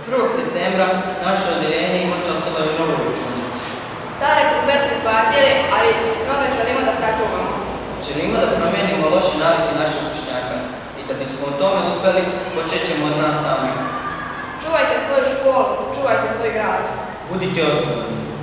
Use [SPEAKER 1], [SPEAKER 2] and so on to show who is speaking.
[SPEAKER 1] 1. septembra naše odeljenje ima časova u novoj učionici.
[SPEAKER 2] Stare klube smo izbacili, ali nove želimo da sačuvamo.
[SPEAKER 1] Želimo da promenimo loše navike naših vršnjaka i da bismo o tome uspeli, počet ćemo od nas samih.
[SPEAKER 2] Čuvajte svoju školu, čuvajte svoj grad.
[SPEAKER 1] Budite odgovorni.